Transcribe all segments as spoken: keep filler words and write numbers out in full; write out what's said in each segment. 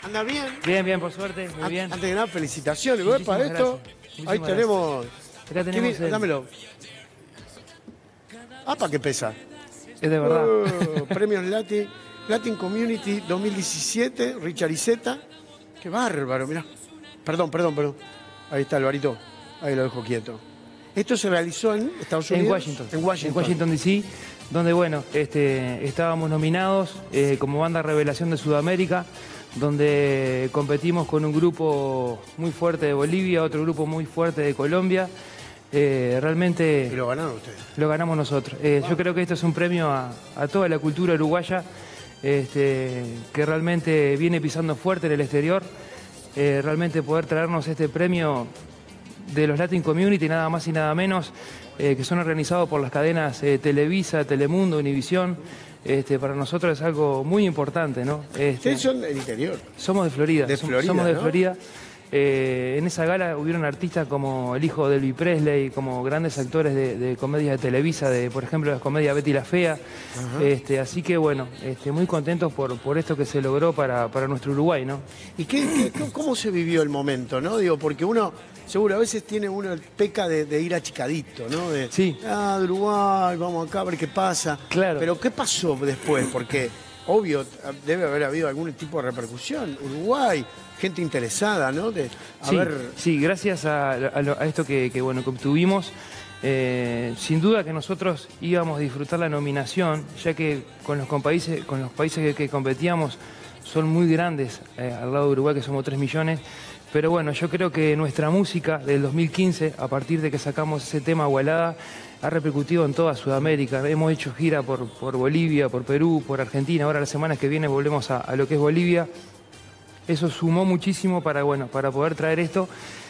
¿Anda bien? Bien, bien, por suerte, muy An bien. Antes que nada, felicitaciones. Muchísimas Para esto, gracias. ahí Muchísimas tenemos... Acá tenemos bien, el- Dámelo. Ah, ¿para qué pesa? Es de verdad. Uh, premios Latin, Latin Community dos mil diecisiete, Richard Iceta. Qué bárbaro, mirá. Perdón, perdón, perdón. Ahí está, Alvarito. Ahí lo dejo quieto. Esto se realizó en Estados Unidos. En Washington. En Washington. En Washington, D C, donde, bueno, este, estábamos nominados eh, como banda revelación de Sudamérica, donde competimos con un grupo muy fuerte de Bolivia, otro grupo muy fuerte de Colombia. Eh, realmente Y lo ganaron ustedes. lo ganamos nosotros. Eh, Wow. Yo creo que esto es un premio a, a toda la cultura uruguaya, este, que realmente viene pisando fuerte en el exterior. Eh, realmente poder traernos este premio de los Latin Community, nada más y nada menos, eh, que son organizados por las cadenas eh, Televisa, Telemundo, Univisión, este, para nosotros es algo muy importante, ¿no? Este, Ustedes son del interior. somos de Florida. De som- Florida, Somos de ¿no? Florida. Eh, en esa gala hubieron artistas como el hijo de Elvis Presley, como grandes actores de, de comedias de Televisa, de por ejemplo la comedia Betty la Fea. Este, así que bueno, este, muy contentos por, por esto que se logró para, para nuestro Uruguay, ¿no? ¿Y qué, qué- cómo se vivió el momento, no? Digo, porque uno, seguro, a veces tiene uno el peca de, de ir achicadito, ¿no? De, Sí. ah, de Uruguay, vamos acá a ver qué pasa. Claro. Pero ¿qué pasó después? Porque, obvio, debe haber habido algún tipo de repercusión. Uruguay, gente interesada, ¿no? De, a Sí, ver, sí, gracias a, a lo- a esto que, que, bueno, que obtuvimos, eh, sin duda que nosotros íbamos a disfrutar la nominación, ya que con los, con países, con los países que, que competíamos son muy grandes, eh, al lado de Uruguay, que somos tres millones. Pero bueno, yo creo que nuestra música del dos mil quince, a partir de que sacamos ese tema Agualada, ha repercutido en toda Sudamérica. Hemos hecho gira por, por Bolivia, por Perú, por Argentina. Ahora, las semanas que vienen, volvemos a, a lo que es Bolivia. Eso sumó muchísimo para, bueno, para poder traer esto.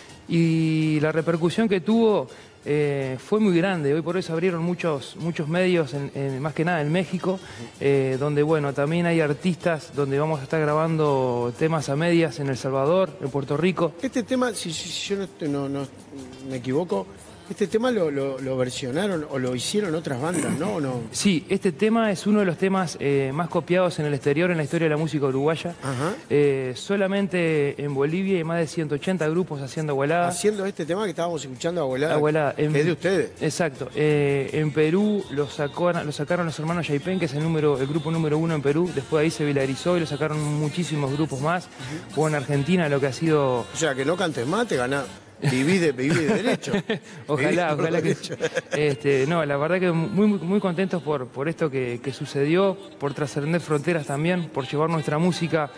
Y la repercusión que tuvo eh, fue muy grande. Hoy por hoy se abrieron muchos, muchos medios, en, en- más que nada en México, eh, donde bueno, también hay artistas, donde vamos a estar grabando temas a medias en El Salvador, en Puerto Rico. este tema, si, si- si yo no, estoy- no- no me equivoco, este tema lo, lo- lo versionaron o lo hicieron otras bandas, ¿no? ¿O no? Sí, este tema es uno de los temas eh, más copiados en el exterior en la historia de la música uruguaya. Ajá. Eh, solamente en Bolivia hay más de ciento ochenta grupos haciendo Agualada. Haciendo este tema que estábamos escuchando, Abuelada, Abuelada, en- que es de ustedes. Exacto. Eh, en Perú lo, sacó, lo sacaron los hermanos Yaipen, que es el, número, el grupo número uno en Perú. Después de ahí se viralizó y lo sacaron muchísimos grupos más. O en Argentina, lo que ha sido... O sea, que no cantes más, te ganás. Vivís de, vivís de derecho. Ojalá, Vivís por ojalá que... derecho. Este, no, la verdad que muy, muy, muy contentos por, por esto que, que sucedió, por trascender fronteras también, por llevar nuestra música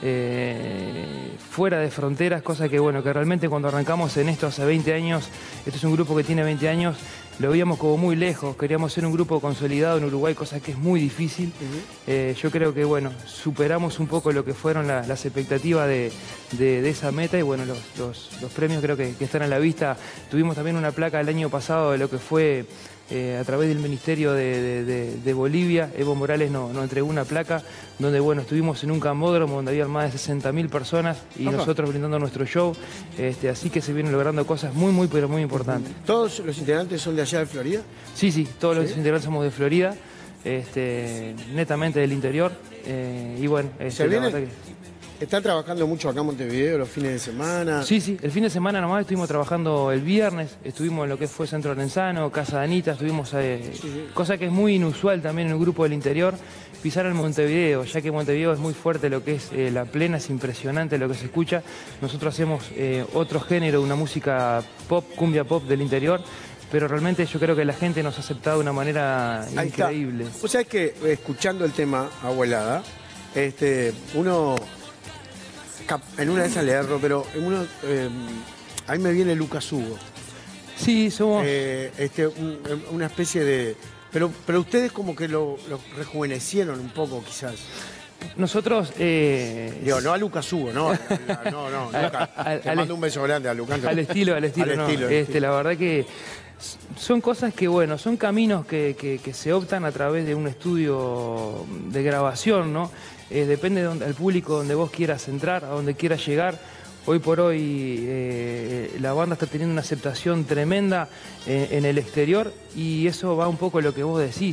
eh, fuera de fronteras, cosa que bueno, que realmente cuando arrancamos en esto hace veinte años, este es un grupo que tiene veinte años, lo veíamos como muy lejos, queríamos ser un grupo consolidado en Uruguay, cosa que es muy difícil. Eh, yo creo que bueno, superamos un poco lo que fueron la- las expectativas de, de- de esa meta y bueno, los, los- los premios creo que, que están a la vista. Tuvimos también una placa el año pasado de lo que fue eh, a través del Ministerio de, de- de- de Bolivia. Evo Morales nos, nos entregó una placa donde bueno, estuvimos en un camódromo donde había más de sesenta mil personas y Ajá. nosotros brindando nuestro show. Este, así que se vienen logrando cosas muy, muy, pero muy importantes. ¿Todos los integrantes son de allá de Florida? Sí, sí, todos los ¿Sí? integrantes somos de Florida, este, netamente del interior. eh, y bueno, este, ¿Se la viene? verdad que- ¿Está trabajando mucho acá en Montevideo los fines de semana? Sí, sí, el fin de semana nomás estuvimos trabajando el viernes, estuvimos en lo que fue Centro Lenzano, Casa de Anita, estuvimos, eh, sí. cosa que es muy inusual también en un grupo del interior, pisar en Montevideo, ya que Montevideo es muy fuerte lo que es eh, la plena, es impresionante lo que se escucha. Nosotros hacemos eh, otro género, una música pop, cumbia pop del interior, pero realmente yo creo que la gente nos ha aceptado de una manera Ahí está. increíble. O sea, es que escuchando el tema Abuelada, este, uno, cap- en una de esas le erro, pero en uno, eh, ahí me viene Lucas Hugo. Sí, somos... Eh, este, un- una especie de... Pero, pero ustedes como que lo, lo rejuvenecieron un poco, quizás. Nosotros... eh, Digo, no a Lucas Hugo, no. a- no, no, Lucas. al- Te al- mando un beso grande a Lucas. Al estilo, al estilo, Al no. estilo, al Este, estilo. la verdad que s- son cosas que, bueno, son caminos que, que- que se optan a través de un estudio de grabación, ¿no? Eh, depende del público donde vos quieras entrar, a donde quieras llegar. Hoy por hoy eh, la banda está teniendo una aceptación tremenda eh, en el exterior y eso va un poco a lo que vos decís.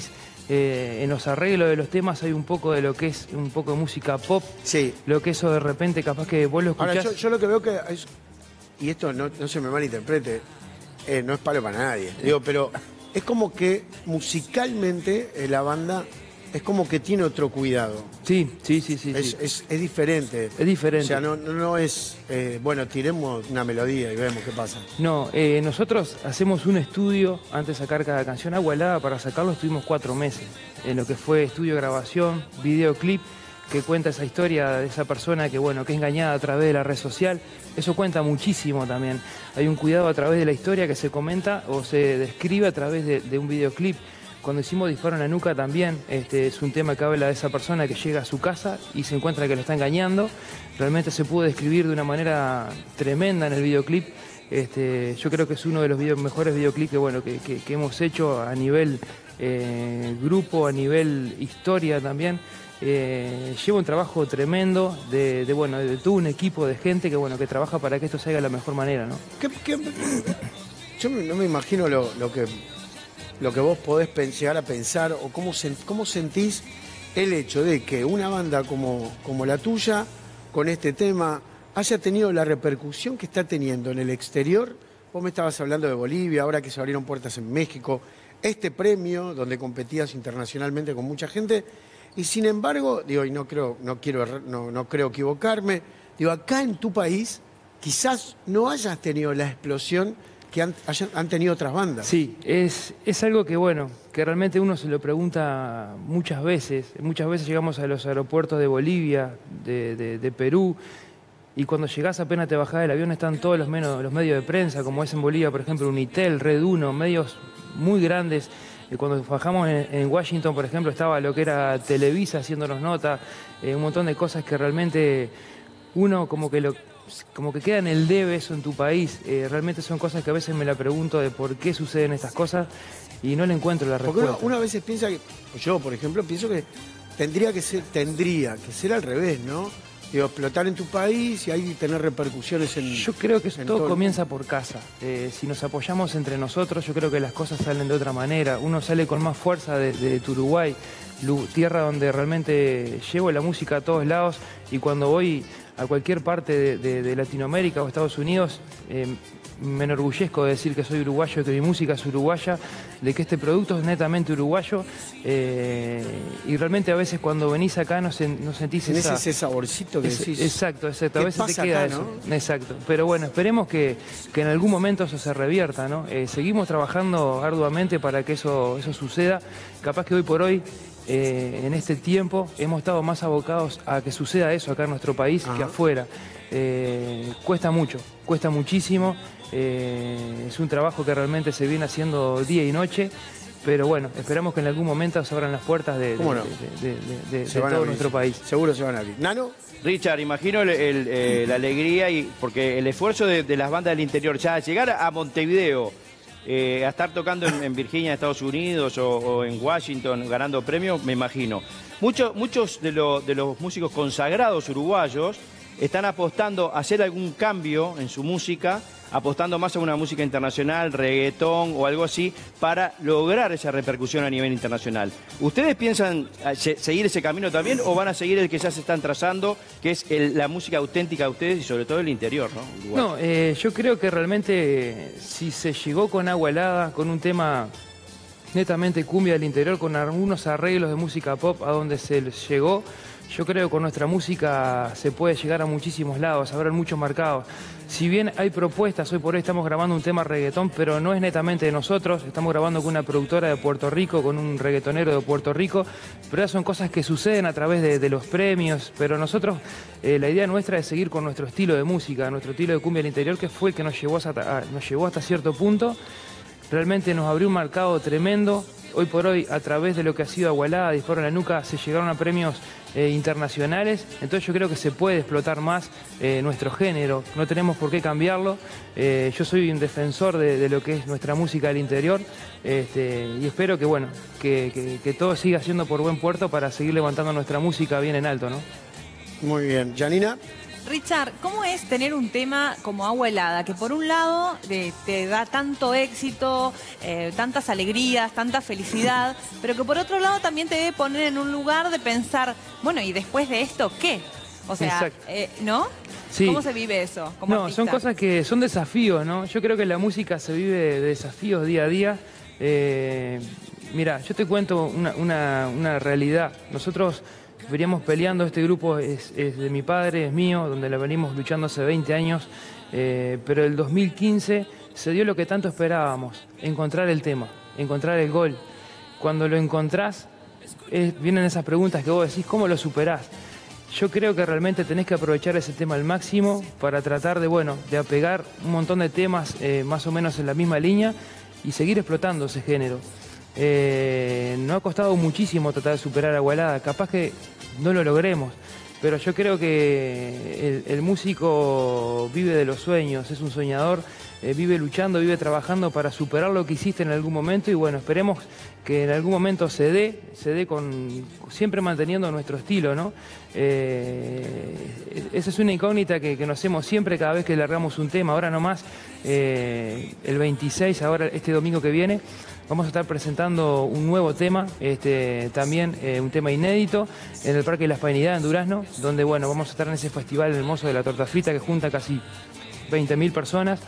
Eh, en los arreglos de los temas hay un poco de lo que es un poco de música pop. Sí. Lo que eso de repente capaz que vos lo escuchás. Ahora, yo, yo lo que veo que es, y esto no, no se me malinterprete, eh, no es palo para nadie, digo, pero es como que musicalmente eh, la banda es como que tiene otro cuidado. Sí, sí, sí, sí. Es, sí. es, es diferente. Es diferente. O sea, no, no es, eh, bueno, tiremos una melodía y vemos qué pasa. No, eh, nosotros hacemos un estudio antes de sacar cada canción. Agua Helada, para sacarlo estuvimos cuatro meses. En lo que fue estudio, grabación, videoclip, que cuenta esa historia de esa persona que, bueno, que es engañada a través de la red social. Eso cuenta muchísimo también. Hay un cuidado a través de la historia que se comenta o se describe a través de, de un videoclip. Cuando hicimos Disparo en la Nuca también, este, es un tema que habla de esa persona que llega a su casa y se encuentra que lo está engañando. Realmente se pudo describir de una manera tremenda en el videoclip. Este, yo creo que es uno de los video, mejores videoclips que, bueno, que, que, que hemos hecho a nivel eh, grupo, a nivel historia también. Eh, lleva un trabajo tremendo de, de, bueno, de todo un equipo de gente que, bueno, que trabaja para que esto se haga de la mejor manera, ¿no? ¿Qué, qué, yo no me imagino lo, lo que... lo que vos podés llegar a pensar o cómo, cómo sentís el hecho de que una banda como, como la tuya, con este tema, haya tenido la repercusión que está teniendo en el exterior. Vos me estabas hablando de Bolivia, ahora que se abrieron puertas en México, este premio donde competías internacionalmente con mucha gente, y sin embargo, digo, y no creo, no quiero, no, no creo equivocarme, digo, acá en tu país quizás no hayas tenido la explosión que han, hayan, han tenido otras bandas. Sí, es, es algo que, bueno, que realmente uno se lo pregunta muchas veces. Muchas veces llegamos a los aeropuertos de Bolivia, de, de, de Perú, y cuando llegás apenas te bajás del avión están todos los, menos, los medios de prensa, como es en Bolivia, por ejemplo, Unitel, Red Uno, medios muy grandes. Y cuando bajamos en, en Washington, por ejemplo, estaba lo que era Televisa haciéndonos nota, eh, un montón de cosas que realmente uno como que lo... como que queda en el debe eso en tu país. Eh, realmente son cosas que a veces me la pregunto de por qué suceden estas cosas y no le encuentro la respuesta. Porque uno, una veces piensa que, yo por ejemplo, pienso que tendría que ser, tendría que ser al revés, ¿no? Digo, explotar en tu país y ahí tener repercusiones en... Yo creo que todo, todo comienza por casa. Eh, si nos apoyamos entre nosotros, yo creo que las cosas salen de otra manera. Uno sale con más fuerza desde de Uruguay, tierra donde realmente llevo la música a todos lados, y cuando voy a cualquier parte de, de, de Latinoamérica o Estados Unidos, eh, me enorgullezco de decir que soy uruguayo, que mi música es uruguaya, de que este producto es netamente uruguayo, eh, y realmente a veces cuando venís acá no, sen, no sentís esa, ese saborcito que ese, decís. Exacto, exacto. A veces te queda acá, eso. ¿no? Exacto. Pero bueno, esperemos que, que en algún momento eso se revierta, ¿no? Eh, seguimos trabajando arduamente para que eso, eso suceda. Capaz que hoy por hoy, eh, en este tiempo, hemos estado más abocados a que suceda eso acá en nuestro país Ajá. que afuera. Eh, cuesta mucho, cuesta muchísimo. Eh, es un trabajo que realmente se viene haciendo día y noche, pero bueno, esperamos que en algún momento se abran las puertas de, de, no? de, de, de, de todo nuestro país. Seguro se van a abrir. ¿Nano? Richard, imagino el, el, eh, la alegría, y porque el esfuerzo de, de las bandas del interior, ya llegar a Montevideo, eh, a estar tocando en, en Virginia, Estados Unidos, o, o en Washington, ganando premios, me imagino. Muchos, muchos de, lo, de los músicos consagrados uruguayos están apostando a hacer algún cambio en su música, apostando más a una música internacional, reggaetón o algo así, para lograr esa repercusión a nivel internacional. ¿Ustedes piensan seguir ese camino también o van a seguir el que ya se están trazando, que es el, la música auténtica de ustedes y sobre todo el interior, ¿no? Uruguay? No, eh, yo creo que realmente si se llegó con Agua Helada, con un tema netamente cumbia del interior, con algunos arreglos de música pop a donde se llegó, yo creo que con nuestra música se puede llegar a muchísimos lados, habrá muchos mercados. Si bien hay propuestas, hoy por hoy estamos grabando un tema reggaetón, pero no es netamente de nosotros, estamos grabando con una productora de Puerto Rico, con un reggaetonero de Puerto Rico, pero esas son cosas que suceden a través de, de los premios, pero nosotros, eh, la idea nuestra es seguir con nuestro estilo de música, nuestro estilo de cumbia del interior, que fue el que nos llevó hasta, nos llevó hasta cierto punto. Realmente nos abrió un mercado tremendo. Hoy por hoy, a través de lo que ha sido Agua Helada, Disparo en la Nuca, se llegaron a premios eh, internacionales. Entonces yo creo que se puede explotar más eh, nuestro género. No tenemos por qué cambiarlo. Eh, yo soy un defensor de, de lo que es nuestra música del interior. Este, y espero que, bueno, que, que, que todo siga siendo por buen puerto para seguir levantando nuestra música bien en alto, ¿no? Muy bien. ¿Janina? Richard, ¿cómo es tener un tema como Agua Helada? Que por un lado eh, te da tanto éxito, eh, tantas alegrías, tanta felicidad, pero que por otro lado también te debe poner en un lugar de pensar, bueno, ¿y después de esto qué? O sea, eh, ¿no? Sí. ¿Cómo se vive eso como No, artista? son cosas que son desafíos, ¿no? Yo creo que la música se vive de desafíos día a día. Eh, mira, yo te cuento una, una, una realidad. Nosotros veníamos peleando, este grupo es, es de mi padre, es mío, donde la venimos luchando hace veinte años, eh, pero el dos mil quince se dio lo que tanto esperábamos, encontrar el tema, encontrar el gol. Cuando lo encontrás, es, vienen esas preguntas que vos decís, ¿cómo lo superás? Yo creo que realmente tenés que aprovechar ese tema al máximo para tratar de, bueno, de apegar un montón de temas eh, más o menos en la misma línea y seguir explotando ese género. Eh, no ha costado muchísimo tratar de superar Agua Helada, capaz que no lo logremos, pero yo creo que el, el músico vive de los sueños, es un soñador, eh, vive luchando, vive trabajando para superar lo que hiciste en algún momento y bueno, esperemos que en algún momento se dé, se dé con, siempre manteniendo nuestro estilo, ¿no? Eh, esa es una incógnita que, que nos hacemos siempre cada vez que largamos un tema, ahora nomás, eh, el veintiséis, ahora este domingo que viene, vamos a estar presentando un nuevo tema, este, también eh, un tema inédito, en el Parque de la Hispanidad en Durazno, donde bueno, vamos a estar en ese festival hermoso de la torta frita que junta casi veinte mil personas.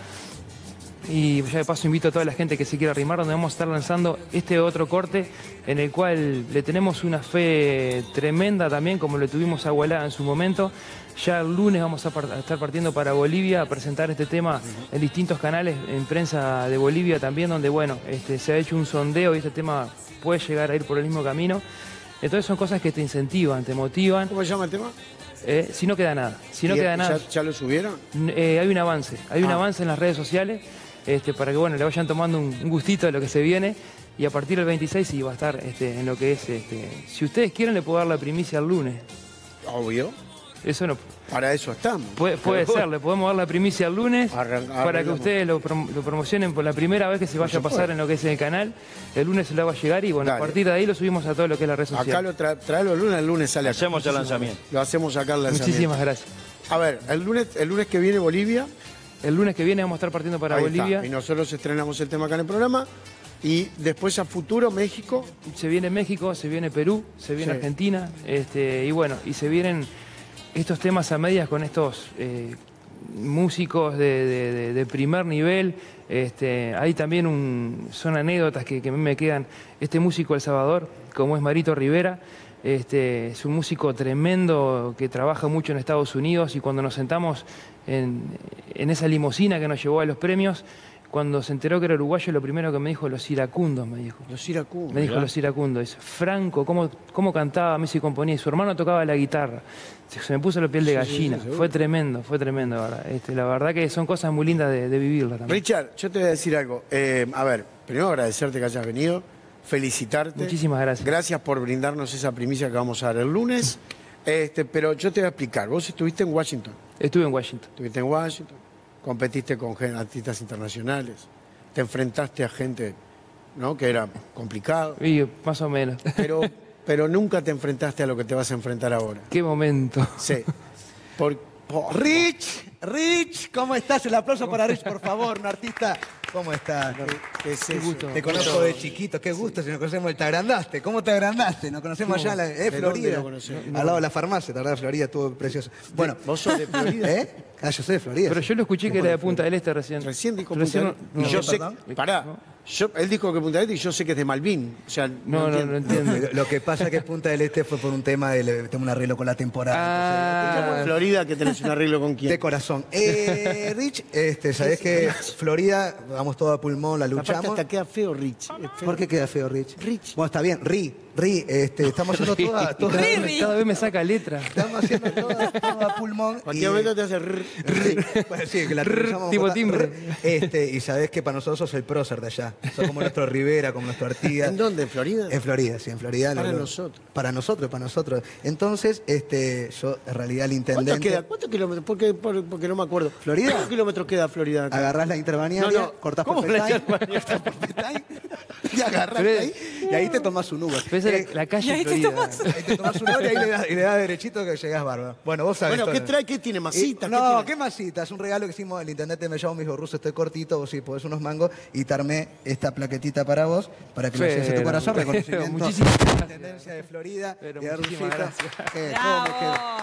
Y ya de paso invito a toda la gente que se quiera arrimar, donde vamos a estar lanzando este otro corte en el cual le tenemos una fe tremenda también, como le tuvimos a Agua Helada en su momento. Ya el lunes vamos a, part a estar partiendo para Bolivia a presentar este tema en distintos canales, en prensa de Bolivia también, donde bueno, este, se ha hecho un sondeo y este tema puede llegar a ir por el mismo camino. Entonces son cosas que te incentivan, te motivan. ¿Cómo se llama el tema? Eh, si no queda nada, si no queda nada. ¿Ya, ya lo subieron? Eh, hay un avance, hay un Ah. avance en las redes sociales. Este, para que bueno, le vayan tomando un, un gustito de lo que se viene y a partir del veintiséis sí va a estar este, en lo que es, este, si ustedes quieren le puedo dar la primicia el lunes. Obvio. Eso no Para eso estamos. puede, puede ser, le podemos dar la primicia el lunes Arran- para que arreglamos. ustedes lo, prom- lo promocionen por la primera vez que se vaya a pasar supuesto. en lo que es el canal. El lunes se lo hago llegar y bueno, Dale. a partir de ahí lo subimos a todo lo que es la red social. Acá lo tra traelo el lunes, el lunes sale acá. Hacemos el lanzamiento. Lo hacemos acá el lanzamiento. Muchísimas gracias. A ver, el lunes, el lunes que viene Bolivia. El lunes que viene vamos a estar partiendo para Ahí Bolivia. está. Y nosotros estrenamos el tema acá en el programa. Y después a futuro, México. Se viene México, se viene Perú, se viene Sí. Argentina, este, y bueno, y se vienen estos temas a medias con estos eh, músicos de, de- de- de primer nivel. Este, hay también un, son anécdotas que, que a mí me quedan. Este músico El Salvador, como es Marito Rivera, este, es un músico tremendo que trabaja mucho en Estados Unidos y cuando nos sentamos en, en esa limusina que nos llevó a los premios, cuando se enteró que era uruguayo, lo primero que me dijo, los iracundos, me dijo. Los iracundos. Me dijo los iracundos. Dice, Franco, ¿cómo, cómo cantaba, Messi y compañía? Y su hermano tocaba la guitarra. Se, se me puso la piel de Sí, sí, gallina. sí, seguro. fue tremendo, fue tremendo, la verdad. Este, la verdad que son cosas muy lindas de, de vivirlas también. Richard, yo te voy a decir algo. Eh, a ver, primero agradecerte que hayas venido, felicitarte. Muchísimas gracias. Gracias por brindarnos esa primicia que vamos a dar el lunes. Este, pero yo te voy a explicar. Vos estuviste en Washington. Estuve en Washington. Estuviste en Washington, competiste con gen- artistas internacionales, te enfrentaste a gente, ¿no? Que era complicado, Y más o menos. pero, pero nunca te enfrentaste a lo que te vas a enfrentar ahora. Qué momento. Sí. Por, por- Rich, Rich, ¿cómo estás? El aplauso para Rich, por favor, un artista. ¿Cómo estás? ¿Qué es eso? gusto. Te conozco de chiquito, qué gusto, si nos conocemos, te agrandaste. ¿Cómo te agrandaste? Nos conocemos allá en la, eh, ¿De dónde Florida. lo conocés? Al lado de la farmacia, la verdad, Florida, estuvo precioso. Bueno, ¿Vos sos de Florida? ¿eh? Ah, yo soy de Florida. Pero yo lo escuché que era de Punta del Este recién. Recién dijo Recién Punta del Este. no- Y yo no, sé, perdón. pará, yo, él dijo que Punta del Este y yo sé que es de Malvin. O sea, No, no, no entiendo. Lo- Lo que pasa es que Punta del Este fue por un tema de tengo un arreglo con la temporada. Como en Ah, Florida que tenés un arreglo con quién. De corazón. Eh, Rich, este, sabés que Florida, vamos todo a pulmón, la Aparte luchamos. hasta queda feo, Rich. Es feo. ¿Por qué queda feo, Rich? Rich. Bueno, está bien, Ri, Ri, este, estamos haciendo toda, toda- cada, vez, cada vez me saca letra. estamos haciendo toda, toda a pulmón. Cualquier momento te hace... rrr. Ri. Bueno, sí, que la utilizamos tipo como- timbre. Este, y sabés que para nosotros sos el prócer de allá. Sos como nuestro Rivera, como nuestro Artigas. ¿En dónde? ¿En Florida? En Florida, sí, en Florida. Para lo- lo- nosotros. Para nosotros, para nosotros. Entonces, este, yo en realidad el ¿Cuánto intendente. queda? ¿Cuántos kilómetros? Porque, por- porque no me acuerdo. ¿Florida? ¿Cuántos kilómetros queda Florida acá? Agarrás la interbanearia, No, no, cortás ¿cómo por la Petay, cortás por Petay y agarrás Pero ahí. Y ahí te tomás un Uber. Ves Eh, la, la calle y ahí te Florida. tomás- Ahí te tomás un Uber y ahí le das, y le das derechito que llegás bárbaro. Bueno, vos sabés. Bueno, ¿qué todo. trae? ¿Qué tiene? ¿Masita? Y- ¿Qué no, tiene? ¿qué masita? Es un regalo que hicimos, el intendente me llamó, me dijo, Ruso, estoy cortito, vos sí podés unos mangos, y te armé esta plaquetita para vos, para que lo lleves a tu Pero, corazón, pero, reconocimiento muchísimas de la gracias. Intendencia de Florida, Pero y a muchísimas Rusito. gracias. Eh, ¿cómo me quedo? ¡Bravo!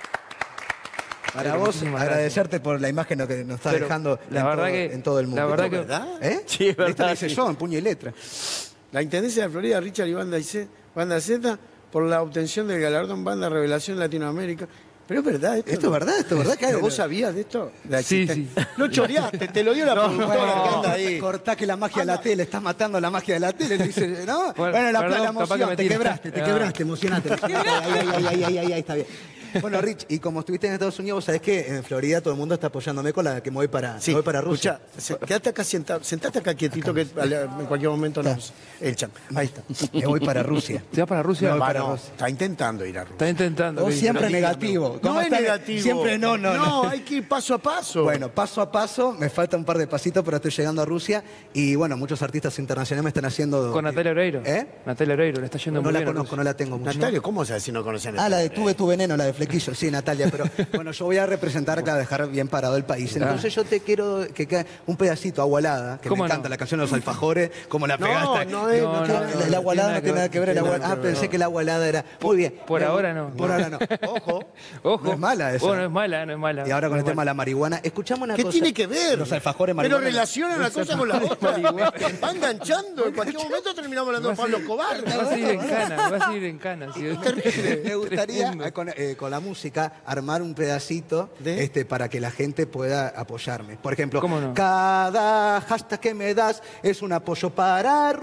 Para Pero vos, muchísimas agradecerte por la imagen que nos está Pero dejando la en, verdad todo, que- en todo el mundo. la verdad que- ¿Verdad? ¿Eh? Sí, es verdad, Esto lo hice sí. yo, en puño y letra. La Intendencia de Florida, Richard y Banda, C, Banda Z, por la obtención del galardón Banda Revelación Latinoamérica. Pero es verdad esto. Esto es verdad, esto es verdad. que ¿Pero hay- ¿Vos sabías de esto? De la Sí, existencia. sí. Lo choreaste, te lo dio la productora que anda ahí. Cortá que la magia de la tele, estás matando la magia de la tele, le dice, ¿no? Bueno, Bueno, la, perdón, la capaz emoción, que me te tira. quebraste, te Ah. quebraste, emocionaste. Ahí, ahí, ahí, ahí, ahí, ahí, ahí, está bien. Bueno, Rich, y como estuviste en Estados Unidos, vos sabés que en Florida todo el mundo está apoyándome con la que me voy para, Sí, me voy para Rusia. Escuchá, se- quédate acá sentado, sentate acá quietito que a la- en cualquier momento nos echan. Ahí está. Me voy para Rusia. ¿Te vas para Rusia? Me voy Va, para no, Rusia. está intentando ir a Rusia. Está intentando. Vos ¿qué siempre dices? negativo. No ¿Cómo es está? negativo. Siempre no, no, no. No, hay que ir paso a paso. Bueno, paso a paso, me falta un par de pasitos, pero estoy llegando a Rusia. Y bueno, muchos artistas internacionales me están haciendo. Con Natalia Oreiro. ¿Eh? Natalia Oreiro, le está yendo No muy la bien a conozco, Rusia. no la tengo mucho. Natalia, ¿cómo sabes si no conocen a Ah, la de Natalia? Tuve tu veneno, la de Flequillo, sí, Natalia, pero bueno, yo voy a representar acá, a dejar bien parado el país. Entonces yo te quiero que quede un pedacito agua helada, que me ¿Cómo encanta no? la canción de los alfajores, como la No, pegaste. no es- No, no no, tiene- no, el agua helada no tiene tiene nada que ver, el tiene agua. nada Ah, que ver. pensé que el agua helada era. Muy bien. por Me- ahora no. Por ahora no. Ojo. Ojo. No es mala esa. Bueno, no es mala, no es mala. Y ahora con No el es tema de mala. la marihuana, escuchamos una ¿Qué cosa. tiene que ver? Los alfajores Pero marihuana. relaciona una cosa con la otra. Va enganchando. En cualquier momento terminamos hablando de Vas a Pablo ir- Escobar. Vas a ir en cana, vas a ir en cana. sí. Me gustaría Tremendo. eh, con, eh, con la música armar un pedacito ¿De? este, para que la gente pueda apoyarme. Por ejemplo, ¿Cómo no? cada hashtag que me das es un apoyo para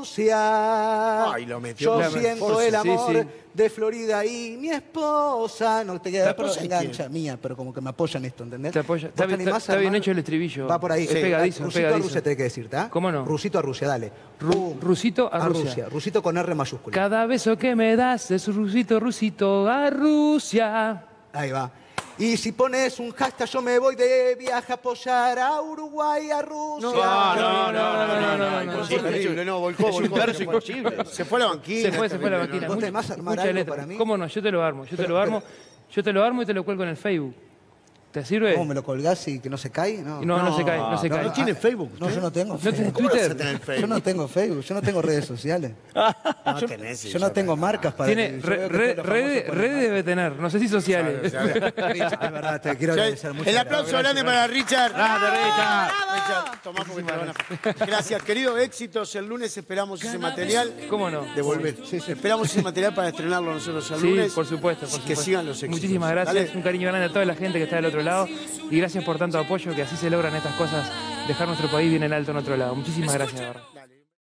Rusia. Ay, lo metió Yo la siento fuerza. el Sí, amor sí. de Florida y mi esposa. No te queda ¿La pero esposa de engancha mía, pero como que me apoyan esto, ¿entendés? Te apoya. ¿Vos Está te bien- animás está a bien armar? hecho el estribillo. Va por ahí. Es pegadizo, es Rusito a pegadizo. Rusia tenés que decirte, ¿ah? ¿Cómo no? Rusito a Rusia, dale. Ru- Pum. Rusito a Rusia. Rusito con R mayúscula. Cada beso que me das es rusito, rusito a Rusia. Ahí va. Y si pones un hashtag, yo me voy de viaje a apoyar a Uruguay, a Rusia. No, no, no, no, no, no, no, imposible. Terrible, no, volcó, Es un volcó. verso se fue. imposible. Se fue a la banquina. Se fue, se fue la máquina. ¿Vos te Mucha- vas a armar mucha algo letra. para mí? ¿Cómo no? Yo te lo armo, yo te Pero- lo armo. Yo te lo armo y te lo cuelgo en el Facebook. ¿Te sirve? ¿Cómo me lo colgás y que no se cae? No, No, no, se cae, no se No, cae. no tiene Facebook. No, yo no tengo ¿No Facebook. tenés ¿Cómo vas a Twitter? tener Yo Facebook? no tengo Facebook, yo no tengo redes sociales. No tenés, sí, Yo no tengo marcas para Tiene yo re- veo que re- todos los redes famosos ponen redes debe tener, no sé si sociales. O sea, marcas. Es verdad, te quiero agradecer mucho. El aplauso grande para Richard. Grande, Richard. Richard, tomá porque te van a- Gracias, querido. Éxitos. El lunes esperamos ese material. ¿Cómo no? De volver. Esperamos ese material para estrenarlo nosotros el Sí, lunes. por supuesto, por Y que supuesto. sigan los éxitos. Muchísimas gracias, Dale. un cariño grande a toda la gente que está del otro lado y gracias por tanto apoyo, que así se logran estas cosas, dejar nuestro país bien en alto en otro lado. Muchísimas gracias, de verdad. Dale.